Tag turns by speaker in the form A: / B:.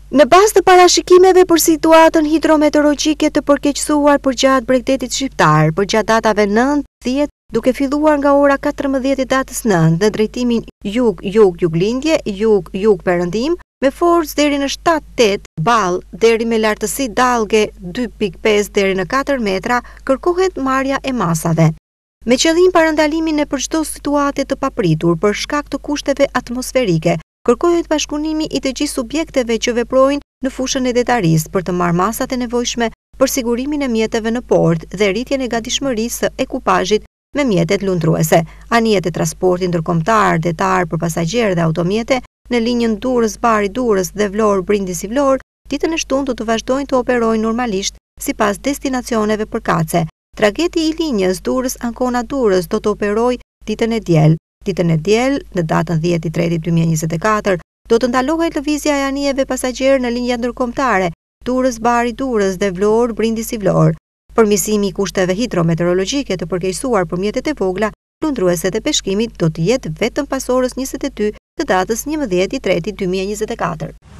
A: Në bazë të parashikimeve për situatën hidrometeorologjike të përkeqësuar përgjatë Bregdetit shqiptar, përgjatë datave 9-10, duke filluar nga ora 14 e datës 9 në drejtimin jug-jug-juglindje, jug-jug-perëndim, me forcë deri në 7-8 ball deri me lartësi dallge 2.5 deri në 4 metra, kërkohet marrja e masave. Me qëllim parandalimin e për çdo situate të papritur për shkak të kushteve atmosferike, kërkohet bashkëpunimi i të gjithë subjekteve që veprojnë në fushën e detarisë për të marrë masat e nevojshme për sigurimin e mjeteve në port dhe rritjen e gatishmërisë së ekupazhit me mjetet lundruese. Anijet e transportit ndërkombëtar detar për pasagjerë dhe automjete në linjën Durrës-Bari-Durrës dhe Vlorë-Brindisi-Vlorë ditën e shtunë do të vazhdojnë të operojnë normalisht sipas destinacioneve përkatëse. Trageti i linjës Durrës-Ancona-Durrës do të operojë ditën e diel. Ditën e diel, në datën 10/3/2024, do të ndalohet lëvizja e anijeve pasagjerë në linja ndërkombëtare Durrës-Bari-Durrës dhe Vlorë-Brindisi-Vlorë. Përmirësimi i kushteve hidrometeorologjike të përkeqësuar për mjetet e vogla, lundruese dhe peshkimit do të jetë vetëm pas orës 22 të datës 11/3/2024.